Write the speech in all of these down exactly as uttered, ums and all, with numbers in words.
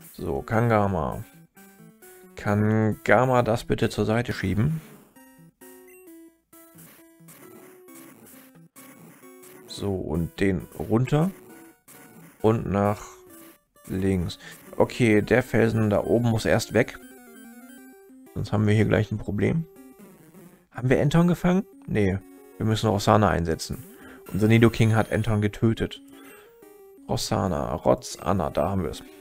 So, Kangama. Kann Gama das bitte zur Seite schieben? So, und den runter. Und nach links. Okay, der Felsen da oben muss erst weg. Sonst haben wir hier gleich ein Problem. Haben wir Anton gefangen? Nee, wir müssen Rossana einsetzen. Unser Nidoking hat Anton getötet. Rossana, Rotz, Anna, da haben wir es.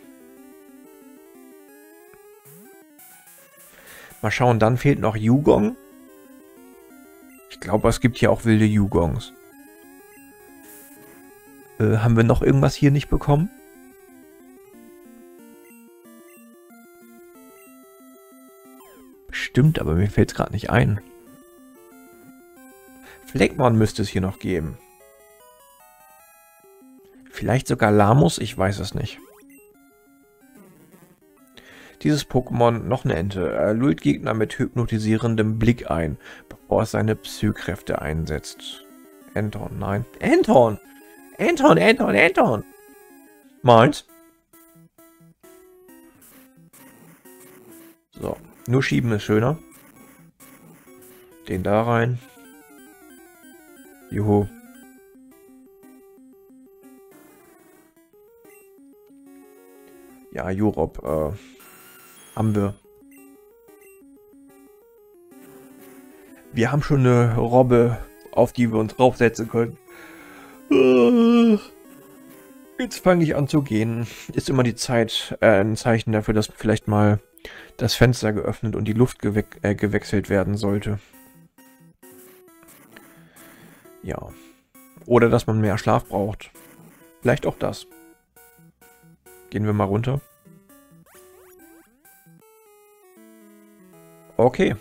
Mal schauen, dann fehlt noch Yugong. Ich glaube, es gibt hier auch wilde Yugongs. Äh, haben wir noch irgendwas hier nicht bekommen? Bestimmt, aber mir fällt es gerade nicht ein. Fleckmon müsste es hier noch geben. Vielleicht sogar Lamus, ich weiß es nicht. Dieses Pokémon, noch eine Ente, er lullt Gegner mit hypnotisierendem Blick ein, bevor es seine Psy-Kräfte einsetzt. Anton, nein. Anton! Anton, Anton, Anton! Meins? So, nur schieben ist schöner. Den da rein. Juhu. Ja, Jurop, äh, haben wir. Wir haben schon eine Robbe, auf die wir uns draufsetzen können. Jetzt fange ich an zu gehen. Ist immer die Zeit äh, ein Zeichen dafür, dass vielleicht mal das Fenster geöffnet und die Luft gewe äh, gewechselt werden sollte. Ja. Oder dass man mehr Schlaf braucht. Vielleicht auch das. Gehen wir mal runter. Okay.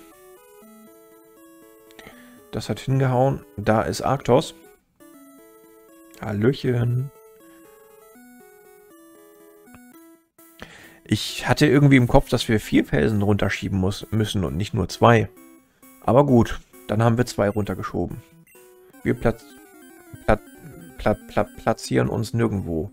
Das hat hingehauen. Da ist Arktos. Hallöchen. Ich hatte irgendwie im Kopf, dass wir vier Felsen runterschieben muss, müssen und nicht nur zwei. Aber gut, dann haben wir zwei runtergeschoben. Wir platz, plat, plat, plat, platzieren uns nirgendwo.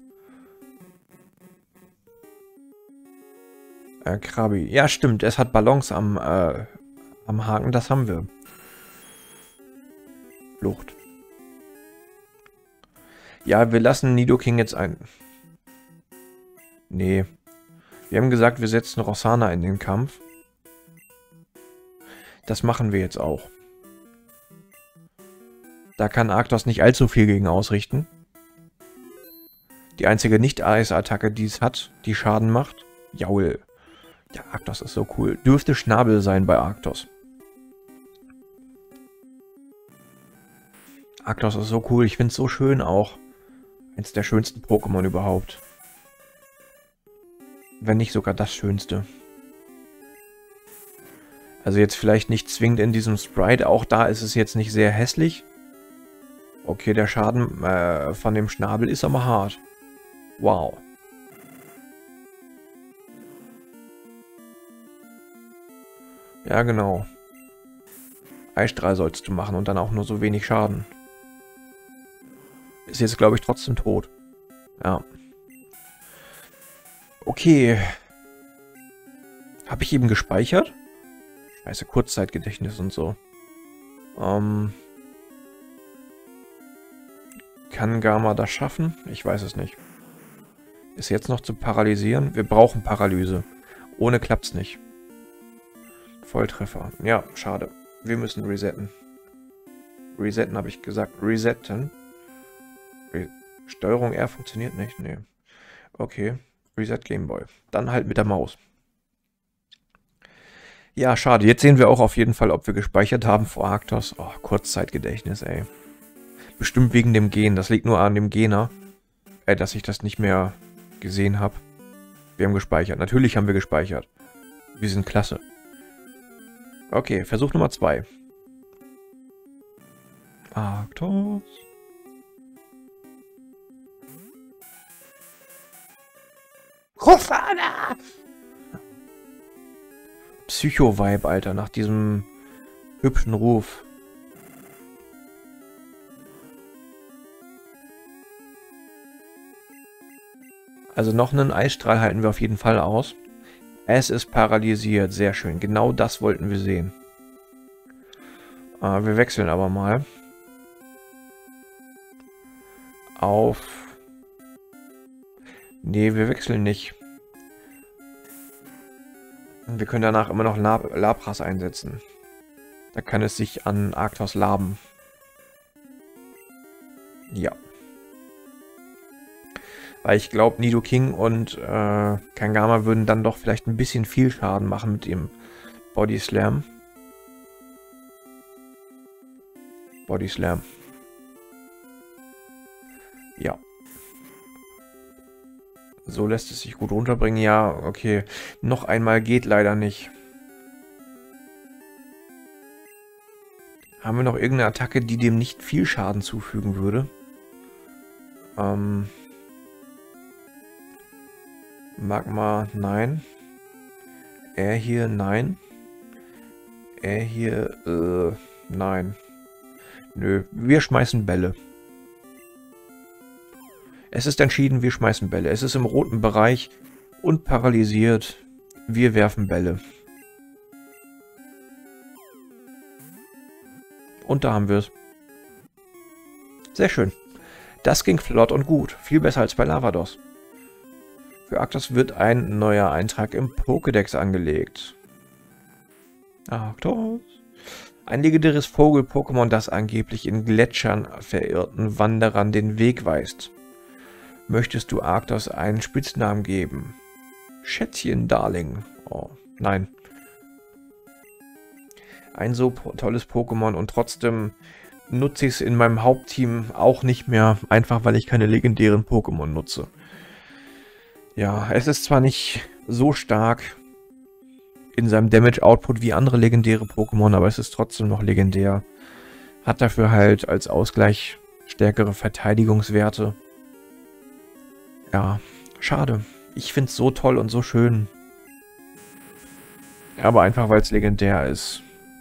Äh, Krabi. Ja, stimmt, es hat Ballons am, äh, am Haken, das haben wir. Flucht. Ja, wir lassen Nidoking jetzt ein. Nee. Wir haben gesagt, wir setzen Rossana in den Kampf. Das machen wir jetzt auch. Da kann Arktos nicht allzu viel gegen ausrichten. Die einzige Nicht-Eis-Attacke, die es hat, die Schaden macht. Jaul. Ja, Arktos ist so cool. Dürfte Schnabel sein bei Arktos. Arktos ist so cool. Ich finde es so schön auch. Eins der schönsten Pokémon überhaupt. Wenn nicht sogar das Schönste. Also jetzt vielleicht nicht zwingend in diesem Sprite. Auch da ist es jetzt nicht sehr hässlich. Okay, der Schaden äh, von dem Schnabel ist aber hart. Wow. Ja, genau. Eisstrahl sollst du machen und dann auch nur so wenig Schaden. Ist jetzt, glaube ich, trotzdem tot. Ja. Okay. Habe ich eben gespeichert? Scheiße, Kurzzeitgedächtnis und so. Ähm... Kann Gama das schaffen? Ich weiß es nicht. Ist jetzt noch zu paralysieren? Wir brauchen Paralyse. Ohne klappt's nicht. Volltreffer. Ja, schade. Wir müssen resetten. Resetten habe ich gesagt. Resetten. Re Steuerung R funktioniert nicht? Nee. Okay. Reset Gameboy. Dann halt mit der Maus. Ja, schade. Jetzt sehen wir auch auf jeden Fall, ob wir gespeichert haben vor Arktos. Oh, Kurzzeitgedächtnis, ey. Bestimmt wegen dem Gen. Das liegt nur an dem Gener, äh, dass ich das nicht mehr gesehen habe. Wir haben gespeichert. Natürlich haben wir gespeichert. Wir sind klasse. Okay, Versuch Nummer zwei. Arktos. Rossana! Psycho-Vibe, Alter, nach diesem hübschen Ruf. Also noch einen Eisstrahl halten wir auf jeden Fall aus. Es ist paralysiert. Sehr schön. Genau das wollten wir sehen. Äh, wir wechseln aber mal. Auf... Nee, wir wechseln nicht. Wir können danach immer noch Lab Lapras einsetzen. Da kann es sich an Arctos laben. Ja. Weil ich glaube, Nidoking und äh, Kangama würden dann doch vielleicht ein bisschen viel Schaden machen mit dem Body Slam. Body Slam. Ja. So lässt es sich gut runterbringen. Ja, okay. Noch einmal geht leider nicht. Haben wir noch irgendeine Attacke, die dem nicht viel Schaden zufügen würde? Ähm... Magma, nein. Er hier, nein. Er hier, äh, nein. Nö, wir schmeißen Bälle. Es ist entschieden, wir schmeißen Bälle. Es ist im roten Bereich und paralysiert. Wir werfen Bälle. Und da haben wir es. Sehr schön. Das ging flott und gut. Viel besser als bei Lavados. Für Arctos wird ein neuer Eintrag im Pokédex angelegt. Arctos. Ein legendäres Vogel-Pokémon, das angeblich in Gletschern verirrten Wanderern den Weg weist. Möchtest du Arctos einen Spitznamen geben? Schätzchen, Darling. Oh, nein. Ein so tolles Pokémon und trotzdem nutze ich es in meinem Hauptteam auch nicht mehr, einfach weil ich keine legendären Pokémon nutze. Ja, es ist zwar nicht so stark in seinem Damage-Output wie andere legendäre Pokémon, aber es ist trotzdem noch legendär. Hat dafür halt als Ausgleich stärkere Verteidigungswerte. Ja, schade. Ich finde es so toll und so schön. Aber einfach weil es legendär ist,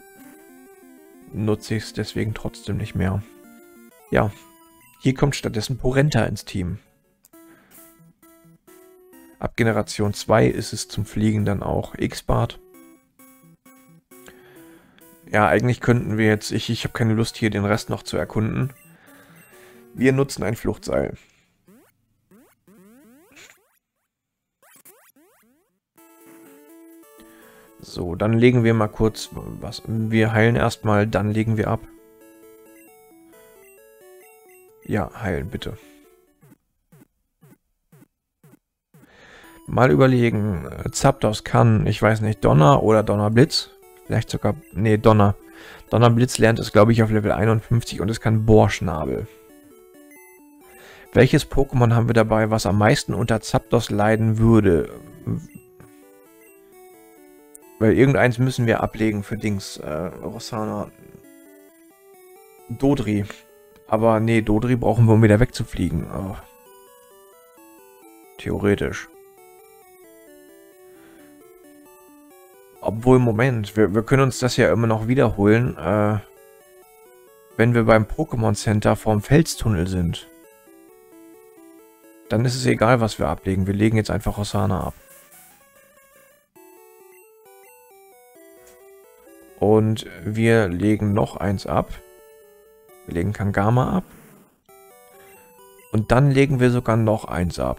nutze ich es deswegen trotzdem nicht mehr. Ja, hier kommt stattdessen Porenta ins Team. Ab Generation zwei ist es zum Fliegen dann auch X-Bart. Ja, eigentlich könnten wir jetzt... Ich, ich habe keine Lust, hier den Rest noch zu erkunden. Wir nutzen ein Fluchtseil. So, dann legen wir mal kurz was. Wir heilen erstmal, dann legen wir ab. Ja, heilen, bitte. Mal überlegen, Zapdos kann, ich weiß nicht, Donner oder Donnerblitz. Vielleicht sogar, nee, Donner. Donnerblitz lernt es, glaube ich, auf Level einundfünfzig und es kann Bohrschnabel. Welches Pokémon haben wir dabei, was am meisten unter Zapdos leiden würde? Weil irgendeins müssen wir ablegen für Dings. Äh, Rossana. Dodri. Aber nee, Dodri brauchen wir, um wieder wegzufliegen. Oh. Theoretisch. Obwohl, Moment, wir, wir können uns das ja immer noch wiederholen, äh, wenn wir beim Pokémon Center vorm Felstunnel sind. Dann ist es egal, was wir ablegen. Wir legen jetzt einfach Rossana ab. Und wir legen noch eins ab. Wir legen Kangama ab. Und dann legen wir sogar noch eins ab.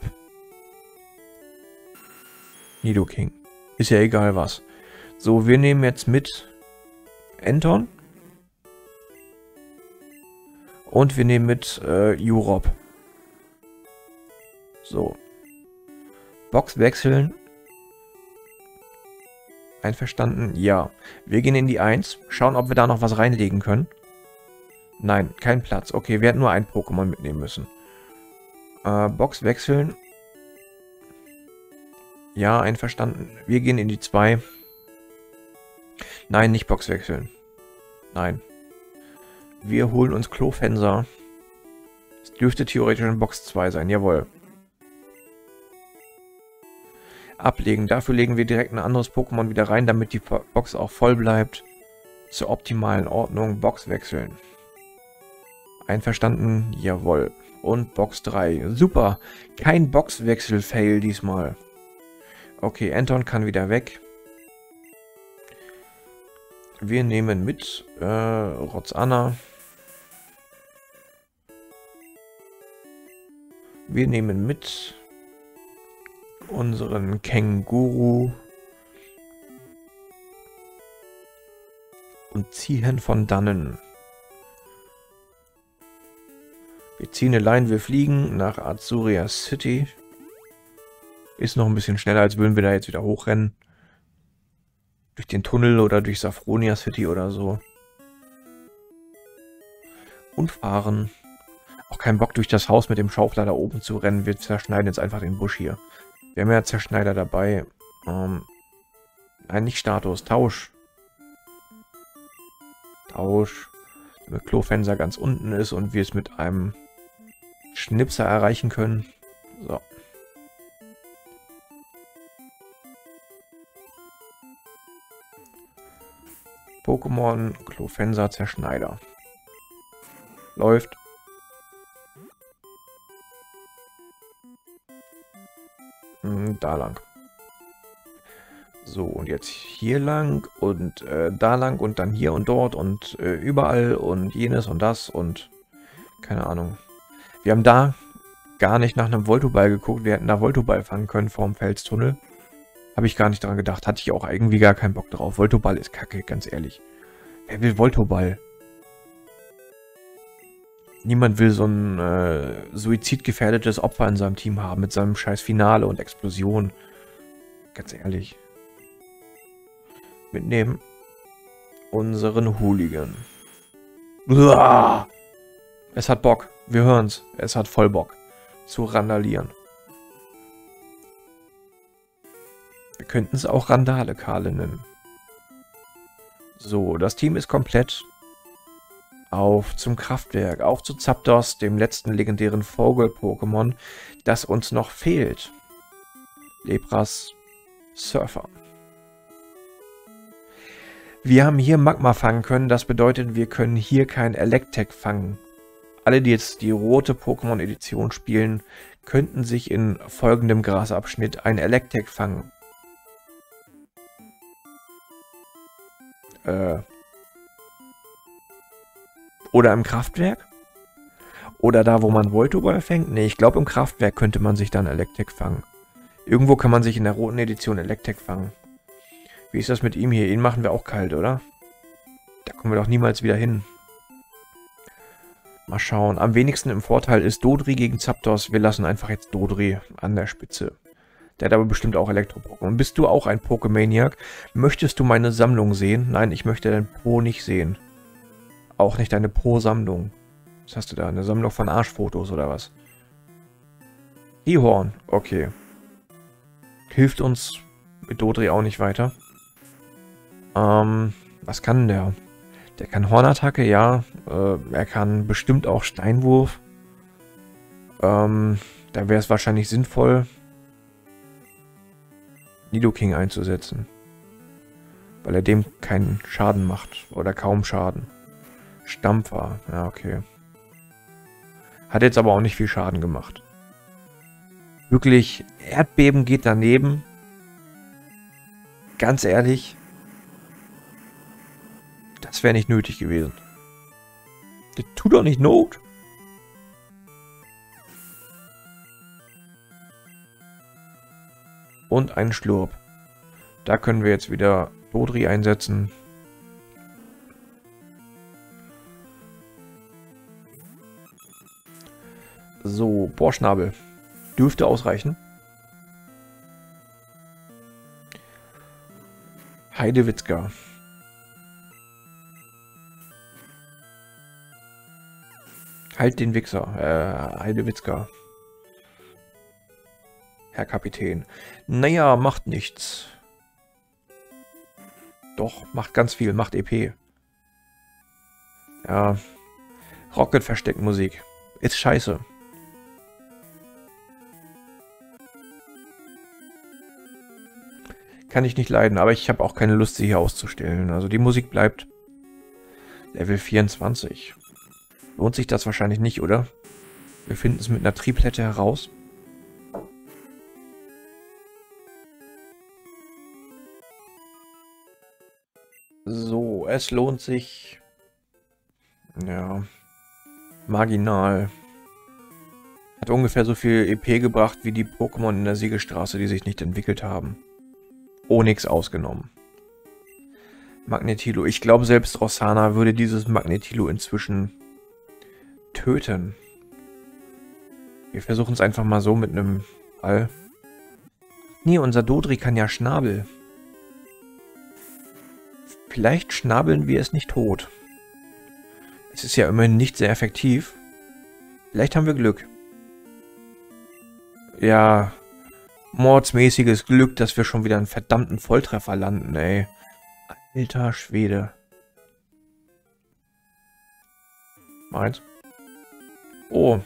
Nidoking. Ist ja egal was. So, wir nehmen jetzt mit Enton. Und wir nehmen mit äh, Urop. So. Box wechseln. Einverstanden? Ja. Wir gehen in die eins. Schauen, ob wir da noch was reinlegen können. Nein, kein Platz. Okay, wir hätten nur ein Pokémon mitnehmen müssen. Äh, Box wechseln. Ja, einverstanden. Wir gehen in die zwei. Nein, nicht Box wechseln. Nein. Wir holen uns Klofenser. Es dürfte theoretisch in Box zwei sein, jawohl. Ablegen. Dafür legen wir direkt ein anderes Pokémon wieder rein, damit die Box auch voll bleibt. Zur optimalen Ordnung. Box wechseln. Einverstanden? Jawohl. und Box drei. Super. Kein Boxwechsel-Fail diesmal. Okay, Anton kann wieder weg. Wir nehmen mit äh, Roxana. Wir nehmen mit unseren Känguru und ziehen von dannen. Wir ziehen eine Line, wir fliegen nach Azuria City. Ist noch ein bisschen schneller, als würden wir da jetzt wieder hochrennen. Durch den Tunnel oder durch Safronia City oder so. Und fahren. Auch keinen Bock, durch das Haus mit dem Schaufler da oben zu rennen. Wir zerschneiden jetzt einfach den Busch hier. Wir haben ja Zerschneider dabei. Ähm, nein, nicht Status. Tausch. Tausch. Damit Klofenster ganz unten ist und wir es mit einem Schnipser erreichen können. So. Pokémon Klofenster Zerschneider. Läuft. Hm, da lang. So, und jetzt hier lang und äh, da lang und dann hier und dort und äh, überall und jenes und das und keine Ahnung. Wir haben da gar nicht nach einem Voltoball geguckt. Wir hätten da Voltoball fangen können vorm Felstunnel. Habe ich gar nicht dran gedacht. Hatte ich auch irgendwie gar keinen Bock drauf. Voltoball ist kacke, ganz ehrlich. Wer will Voltoball? Niemand will so ein äh, suizidgefährdetes Opfer in seinem Team haben mit seinem scheiß Finale und Explosion. Ganz ehrlich. Mitnehmen unseren Hooligan. Uah! Es hat Bock. Wir hören's. Es hat voll Bock zu randalieren. Wir könnten es auch Randale-Kale nennen. So, das Team ist komplett. Auf zum Kraftwerk. Auf zu Zapdos, dem letzten legendären Vogel-Pokémon, das uns noch fehlt. Lepras Surfer. Wir haben hier Magma fangen können. Das bedeutet, wir können hier kein Electek fangen. Alle, die jetzt die rote Pokémon-Edition spielen, könnten sich in folgendem Grasabschnitt ein Electek fangen. Äh... Oder im Kraftwerk? Oder da, wo man Voltoball fängt? Ne, ich glaube, im Kraftwerk könnte man sich dann Electek fangen. Irgendwo kann man sich in der roten Edition Electek fangen. Wie ist das mit ihm hier? Ihn machen wir auch kalt, oder? Da kommen wir doch niemals wieder hin. Mal schauen. Am wenigsten im Vorteil ist Dodri gegen Zapdos. Wir lassen einfach jetzt Dodri an der Spitze. Der hat aber bestimmt auch Elektro-Pokémon. Bist du auch ein Pokémaniac? Möchtest du meine Sammlung sehen? Nein, ich möchte dein Po nicht sehen. Auch nicht deine Pro-Sammlung. Was hast du da? Eine Sammlung von Arschfotos oder was? Ihorn. Okay. Hilft uns mit Dodri auch nicht weiter. Ähm, was kann der? Der kann Hornattacke, ja. Äh, er kann bestimmt auch Steinwurf. Ähm, da wäre es wahrscheinlich sinnvoll, Nidoking einzusetzen. Weil er dem keinen Schaden macht. Oder kaum Schaden. Stampfer, ja, okay. Hat jetzt aber auch nicht viel Schaden gemacht. Wirklich, Erdbeben geht daneben. Ganz ehrlich. Das wäre nicht nötig gewesen. Das tut doch nicht Not. Und ein Schlurp. Da können wir jetzt wieder Dodri einsetzen. So, Bohrschnabel. Dürfte ausreichen. Heidewitzka. Halt den Wichser. Äh, Heidewitzka. Herr Kapitän. Naja, macht nichts. Doch, macht ganz viel. Macht E P. Ja. Rocket-Versteckmusik. Ist scheiße. Kann ich nicht leiden, aber ich habe auch keine Lust, sie hier auszustellen. Also die Musik bleibt Level vierundzwanzig. Lohnt sich das wahrscheinlich nicht, oder? Wir finden es mit einer Triplette heraus. So, es lohnt sich. Ja. Marginal. Hat ungefähr so viel E P gebracht wie die Pokémon in der Siegestraße, die sich nicht entwickelt haben. Onyx ausgenommen. Magnetilo. Ich glaube, selbst Rossana würde dieses Magnetilo inzwischen töten. Wir versuchen es einfach mal so mit einem Ball. Nee, unser Dodri kann ja Schnabel. Vielleicht schnabeln wir es nicht tot. Es ist ja immerhin nicht sehr effektiv. Vielleicht haben wir Glück. Ja, mordsmäßiges Glück, dass wir schon wieder einen verdammten Volltreffer landen, ey. Alter Schwede. Meins. Oh.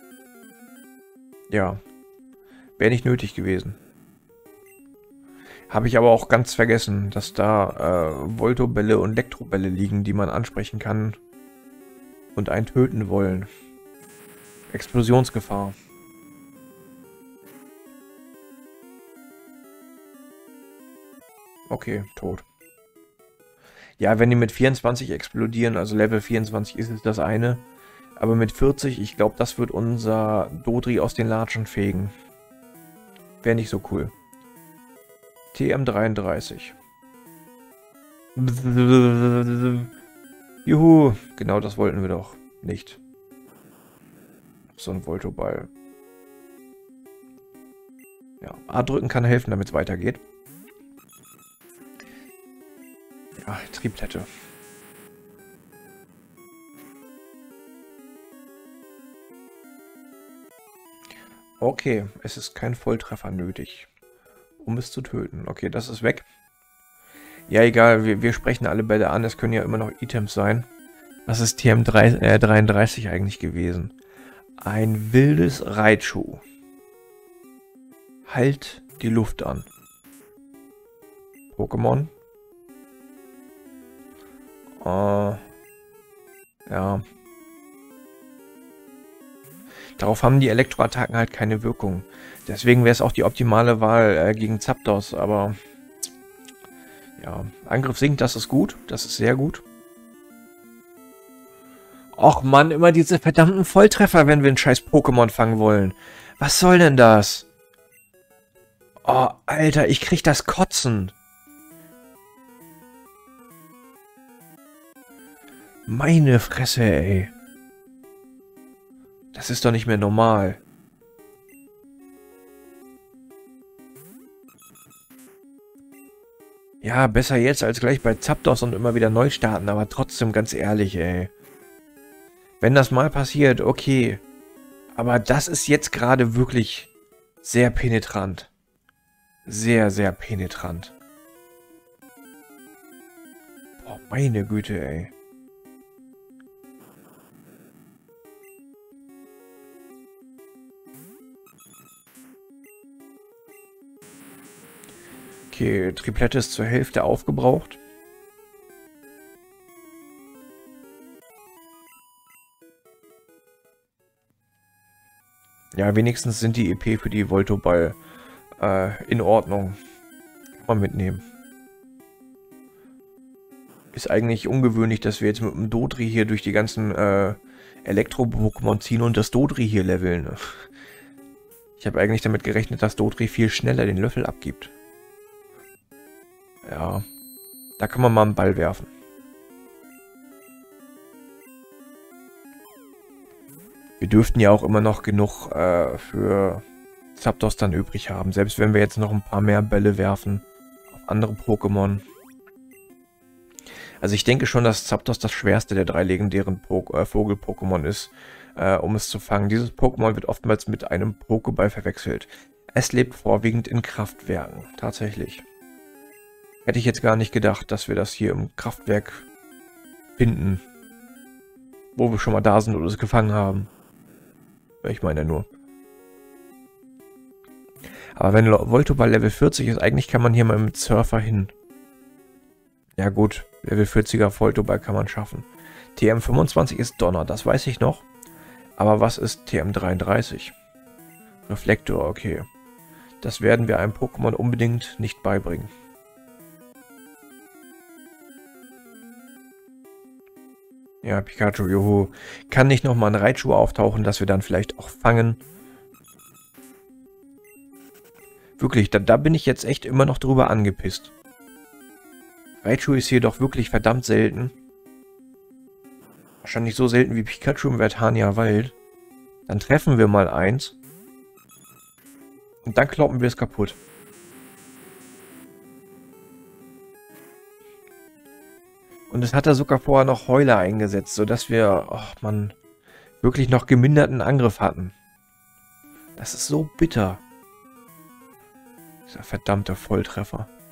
Ja. Wäre nicht nötig gewesen. Habe ich aber auch ganz vergessen, dass da äh, Voltobälle und Elektrobälle liegen, die man ansprechen kann und einen töten wollen. Explosionsgefahr. Okay, tot. Ja, wenn die mit vierundzwanzig explodieren, also Level vierundzwanzig ist es das eine, aber mit vierzig, ich glaube, das wird unser Dodri aus den Latschen fegen. Wäre nicht so cool. T M dreiunddreißig. Juhu, genau das wollten wir doch nicht. So ein Voltoball. Ja, A drücken kann helfen, damit es weitergeht. Ja, Triplette. Okay, es ist kein Volltreffer nötig, um es zu töten. Okay, das ist weg. Ja, egal, wir, wir sprechen alle Bälle an. Es können ja immer noch Items sein. Was ist T M dreiunddreißig eigentlich gewesen? Ein wildes Raichu. Halt die Luft an. Pokémon. Uh, ja. Darauf haben die Elektroattacken halt keine Wirkung. Deswegen wäre es auch die optimale Wahl äh, gegen Zapdos, aber ja, Angriff sinkt, das ist gut, das ist sehr gut. Och Mann, immer diese verdammten Volltreffer, wenn wir ein scheiß Pokémon fangen wollen. Was soll denn das? Oh, Alter, ich krieg das Kotzen. Meine Fresse, ey. Das ist doch nicht mehr normal. Ja, besser jetzt als gleich bei Zapdos und immer wieder neu starten, aber trotzdem ganz ehrlich, ey. Wenn das mal passiert, okay. Aber das ist jetzt gerade wirklich sehr penetrant. Sehr, sehr penetrant. Boah, meine Güte, ey. Okay, Triplette ist zur Hälfte aufgebraucht. Ja, wenigstens sind die E P für die Voltoball äh, in Ordnung. Kann man mitnehmen. Ist eigentlich ungewöhnlich, dass wir jetzt mit dem Dodri hier durch die ganzen äh, Elektro-Pokémon ziehen und das Dodri hier leveln. Ich habe eigentlich damit gerechnet, dass Dodri viel schneller den Löffel abgibt. Ja, da kann man mal einen Ball werfen. Wir dürften ja auch immer noch genug äh, für Zapdos dann übrig haben. Selbst wenn wir jetzt noch ein paar mehr Bälle werfen auf andere Pokémon. Also ich denke schon, dass Zapdos das schwerste der drei legendären äh, Vogel-Pokémon ist, äh, um es zu fangen. Dieses Pokémon wird oftmals mit einem Pokéball verwechselt. Es lebt vorwiegend in Kraftwerken, tatsächlich. Hätte ich jetzt gar nicht gedacht, dass wir das hier im Kraftwerk finden. Wo wir schon mal da sind oder es gefangen haben. Ich meine nur. Aber wenn Voltoball Level vierzig ist, eigentlich kann man hier mal mit Surfer hin. Ja gut, Level vierziger Voltoball kann man schaffen. T M fünfundzwanzig ist Donner, das weiß ich noch. Aber was ist T M dreiunddreißig? Reflektor, okay. Das werden wir einem Pokémon unbedingt nicht beibringen. Ja, Pikachu, juhu. Kann nicht nochmal ein Raichu auftauchen, dass wir dann vielleicht auch fangen? Wirklich, da, da bin ich jetzt echt immer noch drüber angepisst. Raichu ist hier doch wirklich verdammt selten. Wahrscheinlich so selten wie Pikachu im Vertania Wald. Dann treffen wir mal eins. Und dann kloppen wir es kaputt. Und es hat er sogar vorher noch Heuler eingesetzt, sodass wir, ach man, wirklich noch geminderten Angriff hatten. Das ist so bitter. Dieser verdammte Volltreffer.